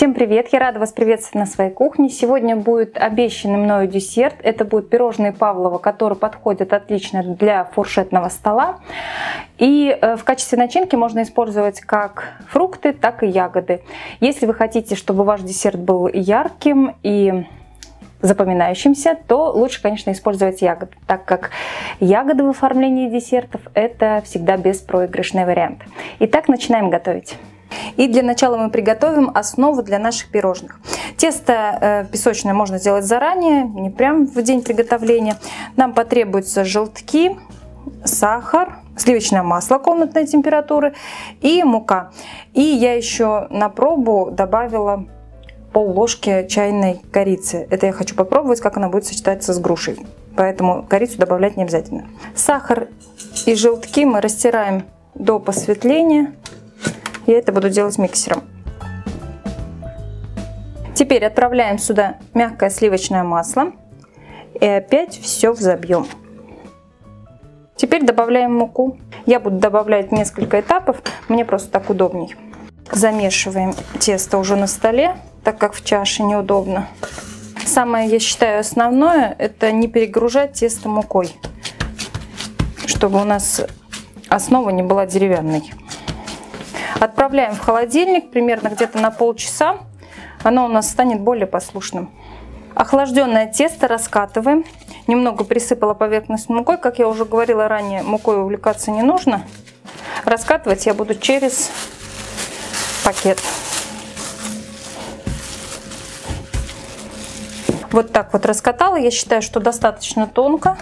Всем привет! Я рада вас приветствовать на своей кухне. Сегодня будет обещанный мною десерт. Это будут пирожные Павлова, которые подходят отлично для фуршетного стола. И в качестве начинки можно использовать как фрукты, так и ягоды. Если вы хотите, чтобы ваш десерт был ярким и запоминающимся, то лучше, конечно, использовать ягоды, так как ягоды в оформлении десертов – это всегда беспроигрышный вариант. Итак, начинаем готовить. И для начала мы приготовим основу для наших пирожных. Тесто песочное можно сделать заранее, не прям в день приготовления. Нам потребуются желтки, сахар, сливочное масло комнатной температуры и мука. И я еще на пробу добавила пол-ложки чайной корицы. Это я хочу попробовать, как она будет сочетаться с грушей. Поэтому корицу добавлять не обязательно. Сахар и желтки мы растираем до посветления. Я это буду делать миксером. Теперь отправляем сюда мягкое сливочное масло и опять все взобьем. Теперь добавляем муку. Я буду добавлять несколько этапов, мне просто так удобней. Замешиваем тесто уже на столе, так как в чаше неудобно. Самое, я считаю, основное — это не перегружать тесто мукой, чтобы у нас основа не была деревянной. Отправляем в холодильник примерно где-то на полчаса. Оно у нас станет более послушным. Охлажденное тесто раскатываем. Немного присыпала поверхность мукой. Как я уже говорила ранее, мукой увлекаться не нужно. Раскатывать я буду через пакет. Вот так вот раскатала. Я считаю, что достаточно тонко.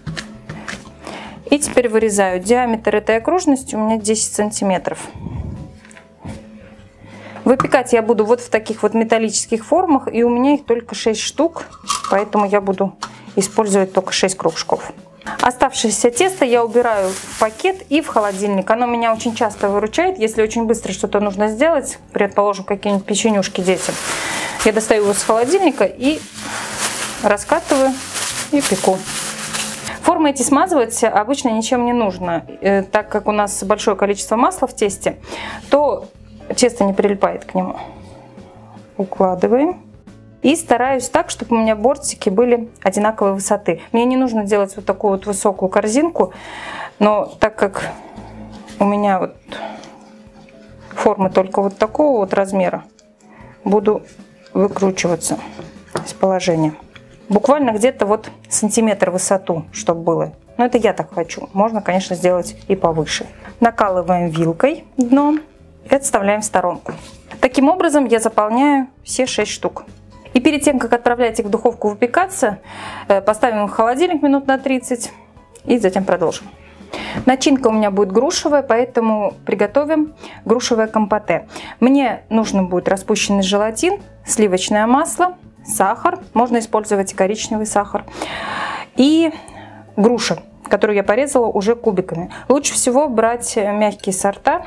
И теперь вырезаю. Диаметр этой окружности у меня 10 сантиметров. Выпекать я буду вот в таких вот металлических формах, и у меня их только 6 штук, поэтому я буду использовать только 6 кружков. Оставшееся тесто я убираю в пакет и в холодильник. Оно меня очень часто выручает, если очень быстро что-то нужно сделать, предположим, какие-нибудь печенюшки детям. Я достаю его из холодильника и раскатываю и пеку. Формы эти смазывать обычно ничем не нужно, так как у нас большое количество масла в тесте, то тесто не прилипает к нему. Укладываем. И стараюсь так, чтобы у меня бортики были одинаковой высоты. Мне не нужно делать вот такую вот высокую корзинку, но так как у меня вот формы только вот такого вот размера, буду выкручиваться из положения. Буквально где-то вот сантиметр высоту, чтобы было. Но это я так хочу. Можно, конечно, сделать и повыше. Накалываем вилкой дно и отставляем в сторонку. Таким образом я заполняю все 6 штук. И перед тем, как отправлять их в духовку выпекаться, поставим их в холодильник минут на 30 и затем продолжим. Начинка у меня будет грушевая, поэтому приготовим грушевое компоте. Мне нужно будет распущенный желатин, сливочное масло, сахар, можно использовать и коричневый сахар, и груша, которую я порезала уже кубиками. Лучше всего брать мягкие сорта.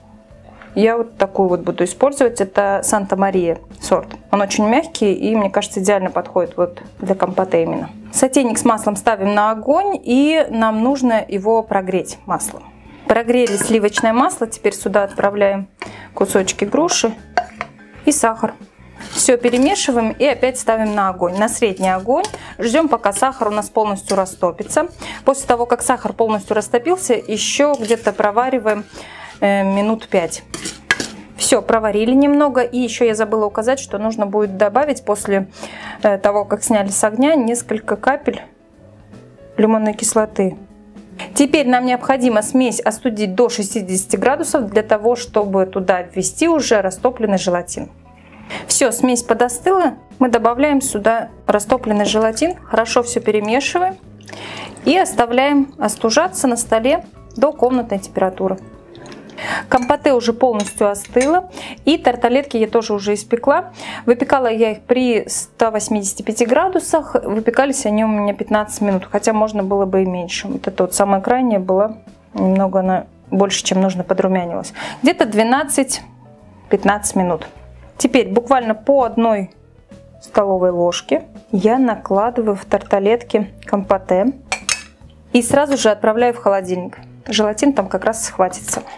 Я вот такую вот буду использовать. Это Санта-Мария сорт. Он очень мягкий и, мне кажется, идеально подходит вот для компоте именно. Сотейник с маслом ставим на огонь, и нам нужно его прогреть маслом. Прогрели сливочное масло. Теперь сюда отправляем кусочки груши и сахар. Все перемешиваем и опять ставим на огонь, на средний огонь. Ждем, пока сахар у нас полностью растопится. После того, как сахар полностью растопился, еще где-то провариваем минут 5. Все, проварили немного. И еще я забыла указать, что нужно будет добавить после того, как сняли с огня, несколько капель лимонной кислоты. Теперь нам необходимо смесь остудить до 60 градусов для того, чтобы туда ввести уже растопленный желатин. Все, смесь подостыла. Мы добавляем сюда растопленный желатин. Хорошо все перемешиваем. И оставляем остужаться на столе до комнатной температуры. Компоте уже полностью остыло, и тарталетки я тоже уже испекла. Выпекала я их при 185 градусах, выпекались они у меня 15 минут, хотя можно было бы и меньше. Вот это вот самое крайнее было, немного она больше, чем нужно, подрумянилась. Где-то 12-15 минут. Теперь буквально по 1 столовой ложке я накладываю в тарталетки компоте и сразу же отправляю в холодильник. Желатин там как раз схватится.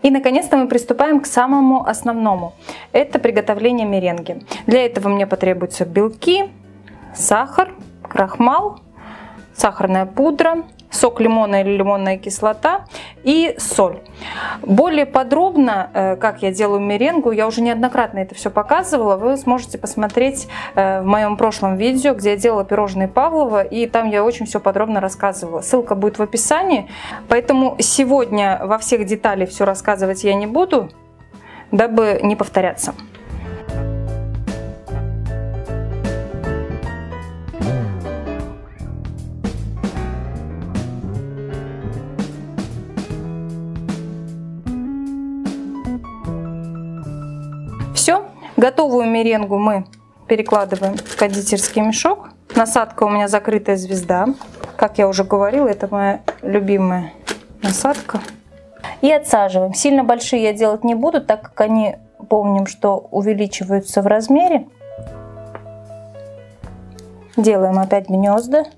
И наконец-то мы приступаем к самому основному. Это приготовление меренги. Для этого мне потребуются белки, сахар, крахмал, сахарная пудра, сок лимона или лимонная кислота и соль. Более подробно, как я делаю меренгу, я уже неоднократно это все показывала. Вы сможете посмотреть в моем прошлом видео, где я делала пирожные Павлова, и там я очень все подробно рассказывала. Ссылка будет в описании. Поэтому сегодня во всех деталях все рассказывать я не буду, дабы не повторяться. Все, готовую меренгу мы перекладываем в кондитерский мешок. Насадка у меня закрытая звезда. Как я уже говорила, это моя любимая насадка. И отсаживаем. Сильно большие я делать не буду, так как они, помним, что увеличиваются в размере. Делаем опять гнезда.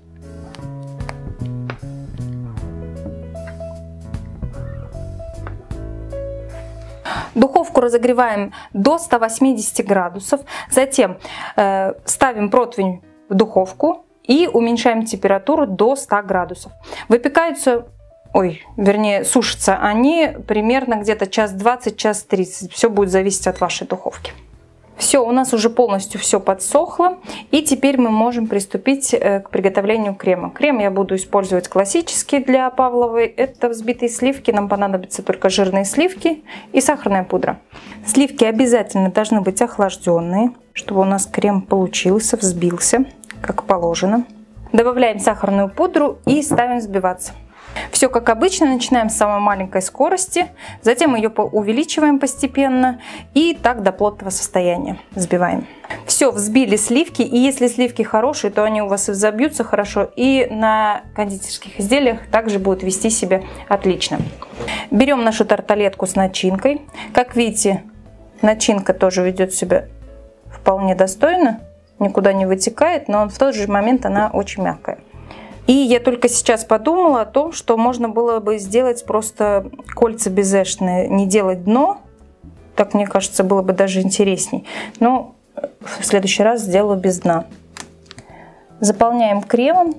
Духовку разогреваем до 180 градусов. Затем ставим противень в духовку и уменьшаем температуру до 100 градусов. Выпекаются, сушатся они примерно где-то час 20, час 30. Все будет зависеть от вашей духовки. Все, у нас уже полностью все подсохло. И теперь мы можем приступить к приготовлению крема. Крем я буду использовать классический для Павловой. Это взбитые сливки. Нам понадобятся только жирные сливки и сахарная пудра. Сливки обязательно должны быть охлажденные, чтобы у нас крем получился, взбился, как положено. Добавляем сахарную пудру и ставим взбиваться. Все как обычно, начинаем с самой маленькой скорости, затем ее увеличиваем постепенно и так до плотного состояния взбиваем. Все, взбили сливки, и если сливки хорошие, то они у вас и взобьются хорошо, и на кондитерских изделиях также будут вести себя отлично. Берем нашу тарталетку с начинкой. Как видите, начинка тоже ведет себя вполне достойно, никуда не вытекает, но в тот же момент она очень мягкая. И я только сейчас подумала о том, что можно было бы сделать просто кольца безэшные, не делать дно. Так, мне кажется, было бы даже интересней. Но в следующий раз сделаю без дна. Заполняем кремом.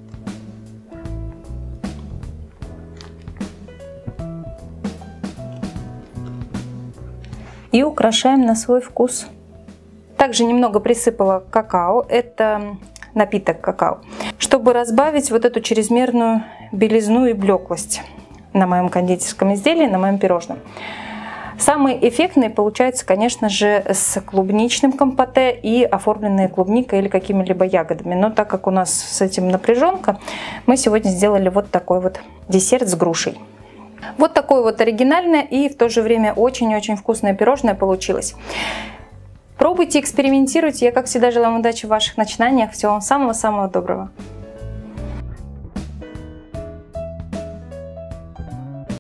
И украшаем на свой вкус. Также немного присыпала какао. Это напиток какао, чтобы разбавить вот эту чрезмерную белизну и блеклость на моем кондитерском изделии, на моем пирожном. Самые эффектные получаются, конечно же, с клубничным компоте и оформленные клубникой или какими-либо ягодами. Но так как у нас с этим напряженка, мы сегодня сделали вот такой вот десерт с грушей. Вот такое вот оригинальное и в то же время очень-очень вкусное пирожное получилось. Пробуйте, экспериментируйте. Я, как всегда, желаю вам удачи в ваших начинаниях. Всего вам самого-самого доброго.